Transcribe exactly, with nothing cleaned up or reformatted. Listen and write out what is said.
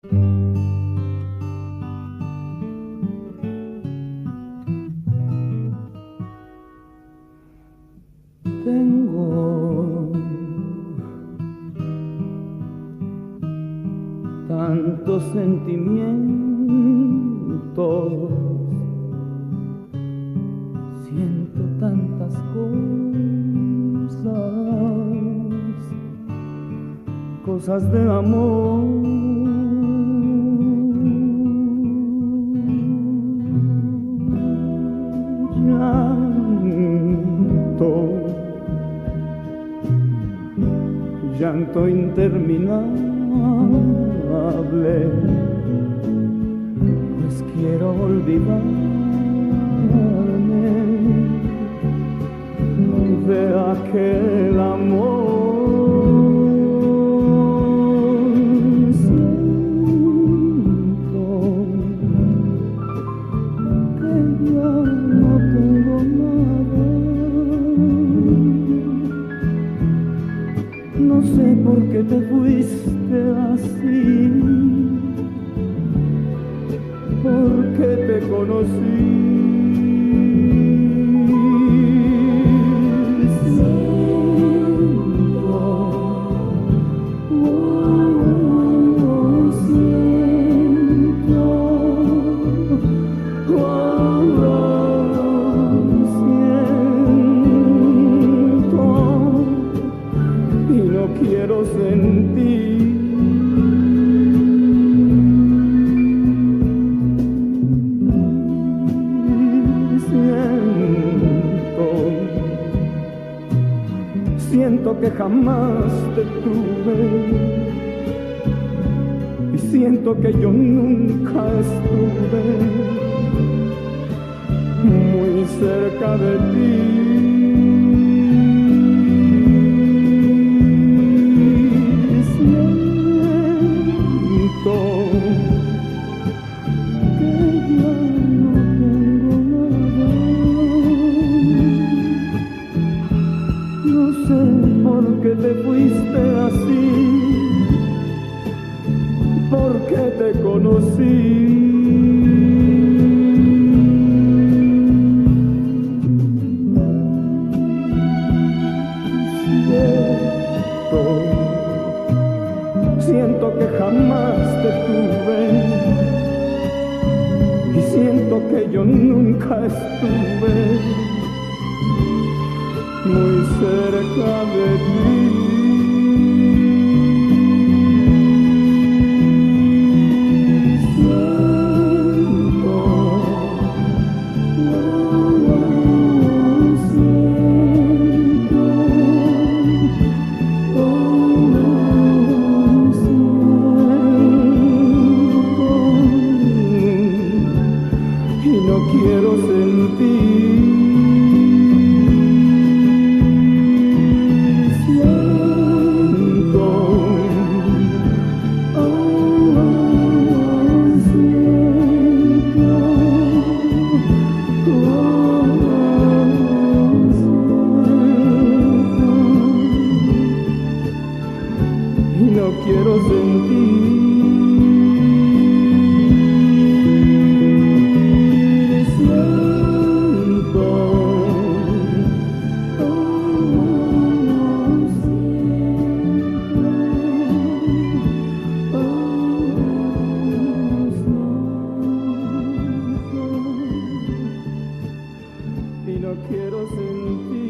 Tengo tantos sentimientos, siento tantas cosas, cosas de amor. Llanto, llanto interminable, pues quiero olvidarme de aquel amor. Siento que ya no tengo nada. No sé por qué te fuiste así, porque te conocí. Siento, oh, siento, oh, siento, y no quiero sentir. Siento que jamás te tuve, y siento que yo nunca estuve muy cerca de ti. Siento que ya no tengo nada. No sé por qué te fuiste así, porque te conocí. Siento, siento que jamás te tuve, y siento que yo nunca estuve muy cerca de ti. Siento, oh, siento, oh, siento, y no quiero sentir. No quiero sentir. Siento, oh, siento, oh, siento, y no quiero sentir.